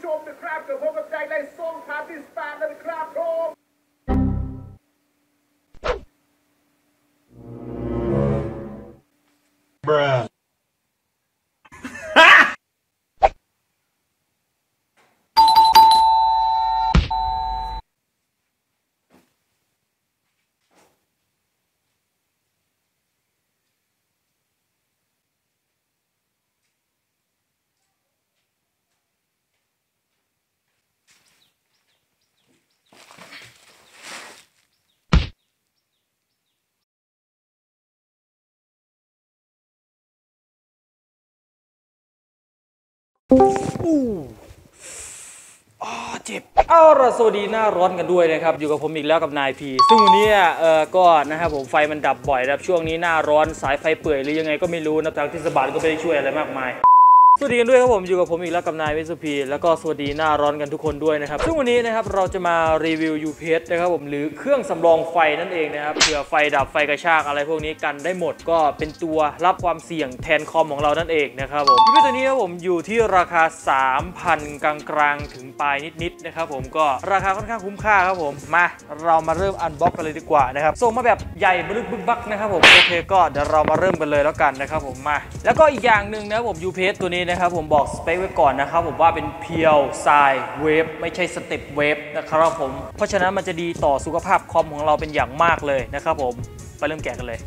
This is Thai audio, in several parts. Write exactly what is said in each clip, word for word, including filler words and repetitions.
มนะครับกับผมกับใจในทรงพาร์ตี้สตาร์นะครับผม Bruh อู้อ๋อเจ็บเอาละสวัสดีหน้าร้อนกันด้วยนะครับอยู่กับผมอีกแล้วกับนายพีซึ่งวันนี้เอ่อก็นะครับผมไฟมันดับบ่อยนะครับช่วงนี้หน้าร้อนสายไฟเปื่อยหรือยังไงก็ไม่รู้นะทางเทศบาลก็ไม่ได้ช่วยอะไรมากมายสวัสดีกันด้วยครับผมอยู่กับผมอีกแล้วกับนายวิสุพีแล้วก็สวัสดีหน้าร้อนกันทุกคนด้วยนะครับซึ่งวันนี้นะครับเราจะมารีวิว ยู พี เอส นะครับผมหรือเครื่องสำรองไฟนั่นเองนะครับเผื่อไฟดับไฟกระชากอะไรพวกนี้กันได้หมดก็เป็นตัวรับความเสี่ยงแทนคอมของเรานั่นเองนะครับผม ยู พี เอส ตัวนี้ครับผมอยู่ที่ราคา สามพัน กลางๆถึงปลายนิดๆนะครับผมก็ราคาค่อนข้างคุ้มค่าครับผมมาเรามาเริ่มอันบ็อกกันเลยดีกว่านะครับส่งมาแบบใหญ่บึกบึกบักนะครับผมโอเคก็เดี๋ยวเรามาเริ่มกันเลยแล้วกันนะครับผมมาแล้วก็อีกอย่างหนึ่งนะครับผม ยู พี เอส ตัวนี้นะครับผมบอกสเปคไว้ก่อนนะครับผมว่าเป็นเพียวทรายเวฟไม่ใช่สเต็ปเวฟนะครับผมเพราะฉะนั้นมันจะดีต่อสุขภาพคอมของเราเป็นอย่างมากเลยนะครับผมไปเริ่มแกะกันเลย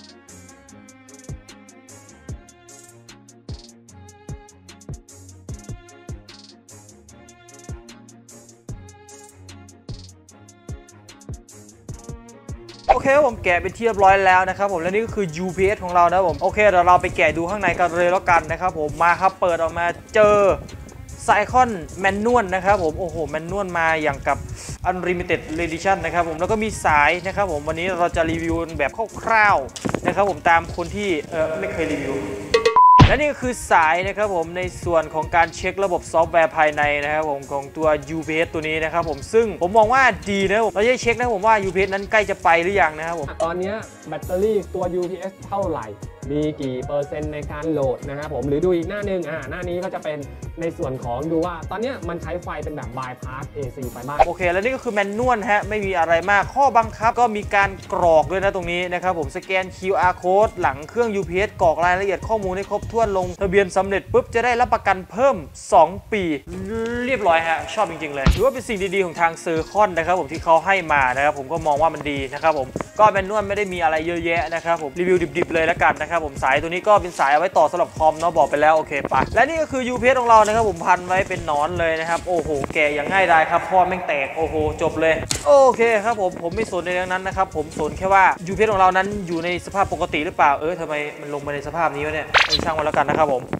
โอเคผมแกะเป็นที่เรียบร้อยแล้วนะครับผมและนี่ก็คือ ยู พี เอส ของเรานะผมโอเคเดี๋ยวเราไปแกะดูข้างในกันเลยแล้วกันนะครับผมมาครับเปิดออกมาเจอไซคอนแมนนวลนะครับผมโอ้โหแมนนวลมาอย่างกับ Unlimited Edition นะครับผมแล้วก็มีสายนะครับผมวันนี้เราจะรีวิวแบบคร่าวๆนะครับผมตามคนที่เออไม่เคยรีวิวและนี่ก็คือสายนะครับผมในส่วนของการเช็คระบบซอฟต์แวร์ภายในนะครับผมของตัว ยู พี เอส ตัวนี้นะครับผมซึ่งผมมองว่าดีนะผมเราจะเช็คนะผมว่า ยู พี เอส นั้นใกล้จะไปหรือยังนะครับผมตอนนี้แบตเตอรี่ตัว ยู พี เอส เท่าไหร่มีกี่เปอร์เซ็นต์ในการโหลดนะครับผมหรือดูอีกหน้าหนึ่งอ่าหน้านี้ก็จะเป็นในส่วนของดูว่าตอนนี้มันใช้ไฟเป็นแบบ bypass เอ ซี ไฟบ้างโอเคแล้วนี่ก็คือแมนนวลฮะไม่มีอะไรมากข้อบังคับก็มีการกรอกด้วยนะตรงนี้นะครับผมสแกน คิว อาร์ Code หลังเครื่อง ยู พี เอส กรอกรายละเอียดข้อมูลให้ครบถ้วนลงทะเบียนสำเร็จปุ๊บจะได้รับประกันเพิ่มสองปีเรียบร้อยฮะชอบจริงๆเลยถือว่าเป็นสิ่งดีๆของทางเซอร์คอนนะครับผมที่เขาให้มานะครับผมก็มองว่ามันดีนะครับผมก็แมนนวลไม่ได้มีอะไรเยอะแยะนะครับผมรีวิวดิบๆเลยแล้วกันนะครับผมสายตัวนี้ก็เป็นสายเอาไว้ต่อสำหรับคอมเนาะบอกไปแล้วโอเคปะและนี่ก็คือ ยู พี เอส ของเรานะครับผมพันไว้เป็นหนอนเลยนะครับโอ้โหแกะอย่างง่ายดายครับพ่อแม่งแตกโอ้โหจบเลยโอเคครับผมผมไม่สนในเรื่องนั้นนะครับผมสนแค่ว่า ยู พี เอส ของเรานั้นอยู่ในสภาพปกติหรือเปล่าเออทำไมมันลงมาในสภาพนี้วะเนี่ยช่างมันแล้วกันนะครับผม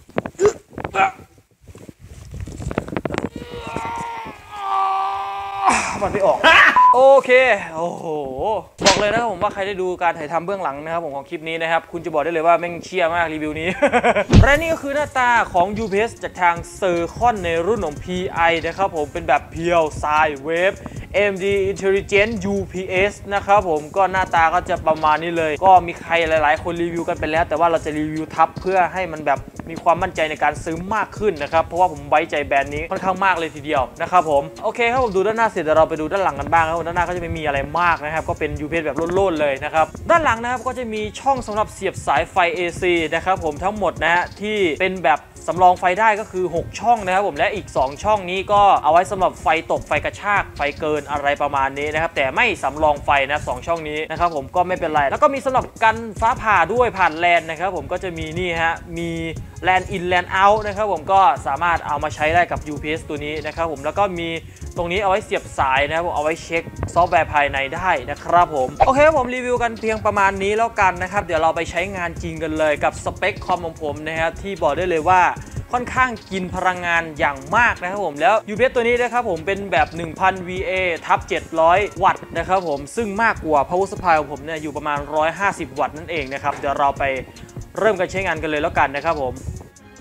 มันไม่ออกโอเคโอ้โหบอกเลยนะครับผมว่าใครได้ดูการถ่ายทำเบื้องหลังนะครับผมของคลิปนี้นะครับคุณจะบอกได้เลยว่าแม่งเชี่ยมากรีวิวนี้ และนี่ก็คือหน้าตาของ ยู พี เอส จากทางเซอร์คอนในรุ่นของ พี ไอ นะครับผมเป็นแบบเพียวทรายเวฟ เอ็ม ดี Intelligent ยู พี เอส นะครับผมก็หน้าตาก็จะประมาณนี้เลยก็มีใครหลายๆคนรีวิวกันไปแล้วแต่ว่าเราจะรีวิวทับเพื่อให้มันแบบมีความมั่นใจในการซื้อมากขึ้นนะครับเพราะว่าผมไว้ใจแบรนด์นี้ค่อนข้างมากเลยทีเดียวนะครับผมโอเคครับผมดูด้านหน้าเสร็จเดี๋ยวเราไปดูด้านหลังกันบ้างครับด้านหน้าก็จะไม่มีอะไรมากนะครับก็เป็น ยู พี เอส แบบโล่นๆเลยนะครับด้านหลังนะครับก็จะมีช่องสำหรับเสียบสายไฟ เอ ซี นะครับผมทั้งหมดนะฮะที่เป็นแบบสำรองไฟได้ก็คือหกช่องนะครับผมและอีกสองช่องนี้ก็เอาไว้สำหรับไฟตกไฟกระชากไฟเกินอะไรประมาณนี้นะครับแต่ไม่สำรองไฟนะสองช่องนี้นะครับผมก็ไม่เป็นไรแล้วก็มีสำหรับกันฟ้าผ่าด้วยผ่านแลนนะครับผมก็จะมีนี่ฮะมีแลนอินแลนเอาท์นะครับผมก็สามารถเอามาใช้ได้กับ ยู พี เอส ตัวนี้นะครับผมแล้วก็มีตรงนี้เอาไว้เสียบสายนะครับผมเอาไว้เช็คซอฟต์แวร์ภายในได้นะครับผมโอเคผมรีวิวกันเพียงประมาณนี้แล้วกันนะครับเดี๋ยวเราไปใช้งานจริงกันเลยกับสเปคคอมของผมนะครับที่บอกได้เลยว่าค่อนข้างกินพลังงานอย่างมากนะครับผมแล้ว ยู พี เอส ตัวนี้นะครับผมเป็นแบบ หนึ่งพัน วี เอ ทับ เจ็ดร้อย วัตต์นะครับผมซึ่งมากกว่า power supply ของผมเนี่ยอยู่ประมาณหนึ่งร้อยห้าสิบวัตต์นั่นเองนะครับเดี๋ยวเราไปเริ่มกันใช้งานกันเลยแล้วกันนะครับผมไป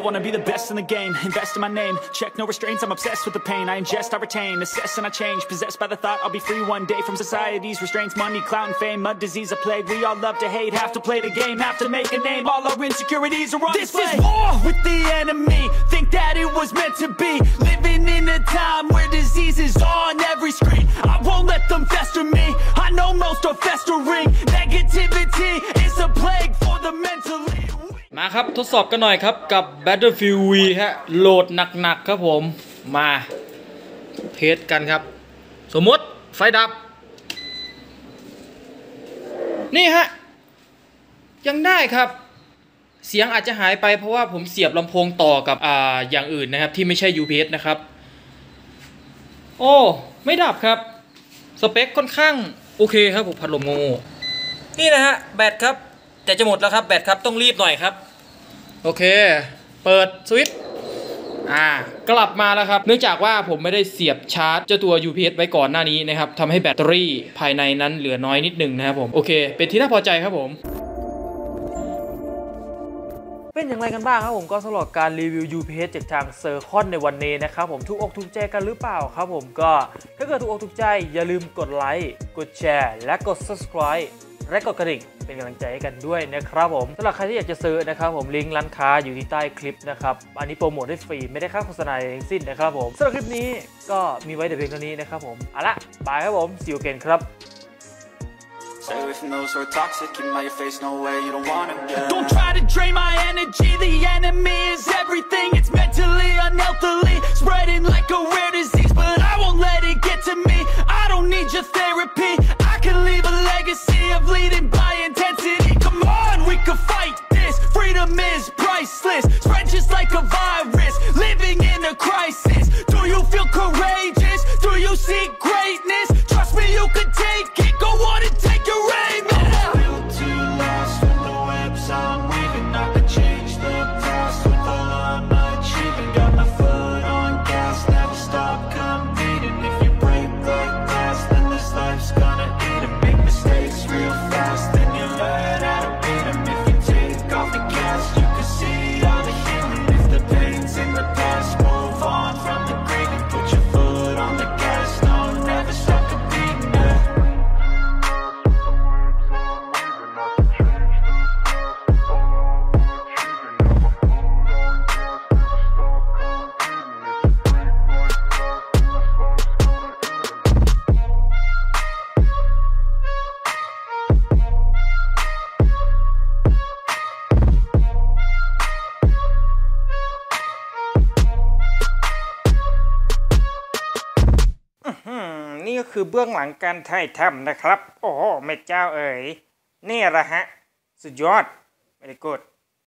wanna be the best in the game, invest in my name, check no restraints, I'm obsessed with the pain. I ingest, I retain, assess and I change, possessed by the thought I'll be free one day from society's restraints. Money, clout and fame, mud, disease, a plague. We all love to hate, have to play the game, have to make a name. All our insecurities are on this display. This is war with the enemy, think that it was meant to be. Living in a time where disease is on every screen. I won't let them fester me, I know most are festering. Negativity is a plague for the mentally. มาครับทดสอบกันหน่อยครับกับ Battlefield V ฮะโหลดหนักๆครับผมมาเทสกันครับสมมติไฟดับนี่ฮะยังได้ครับเสียงอาจจะหายไปเพราะว่าผมเสียบลำโพงต่อกับอ่าอย่างอื่นนะครับที่ไม่ใช่ ยู พี เอส นะครับโอ้ไม่ดับครับสเปคค่อนข้างโอเคครับผมพัดลมโง่นี่นะฮะแบตครับแต่จะหมดแล้วครับแบตครับต้องรีบหน่อยครับโอเคเปิดสวิตช์อ่ากลับมาแล้วครับเนื่องจากว่าผมไม่ได้เสียบชาร์จเจ้าตัว ยู พี เอส ไว้ก่อนหน้านี้นะครับทำให้แบตเตอรี่ภายในนั้นเหลือน้อยนิดหนึ่งนะครับผมโอเคเป็นที่น่าพอใจครับผมเป็นอย่างไรกันบ้างครับผมก็สำหรับการรีวิว ยู พี เอส จากทางเซอร์คอนในวันนี้นะครับผมถูกอกถูกใจกันหรือเปล่าครับผมก็ถ้าเกิดถูกอกถูกใจอย่าลืมกดไลค์กดแชร์และกด ซับสไครบ์ และกดกระดิ่งเป็นกำลังใจให้กันด้วยนะครับผมสำหรับใครที่อยากจะซื้อนะครับผมลิงก์ร้านค้าอยู่ที่ใต้คลิปนะครับอันนี้โปรโมทได้ฟรีไม่ได้ค่าโฆษณาอะไรทั้งสิ้นนะครับผมสำหรับคลิปนี้ก็มีไว้แต่เพียงเท่านี้นะครับผมเอาละบายครับผมsee you againครับ Stay away from those who are toxic, keep them out your face, no way, you don't want them, yeah. Don't try to drain my energy, the enemy is everything. It's mentally, unhealthily, spreading like a rare disease. But I won't let it get to me, I don't need your therapy. I can leave a legacy of leading by intensity. Come on, we can fight this, freedom is priceless. Spread just like a virus, living in a crisis. Do you feel courageous? Do you seek greatness? Trust me, you can take it, go on and take your aim. I feel too lost with the webs I'm weaving. I could change the past with all I'm achieving. Got my foot on gas, never stop competing. If you break like glass, then this life's gonna eat 'em. Make mistakes real fast, then you learn how to beat 'em. If you take off the gas, you can see all the healing. If the pain's in the past, move on from the grave and put your foot on the gas. No, never stop competing, yeah. นี่ก็คือเบื้องหลังการถ่ายทำนะครับโอ้โหแม่เจ้าเอ๋ยนี่แหละฮะสุดยอดไม่ได้กด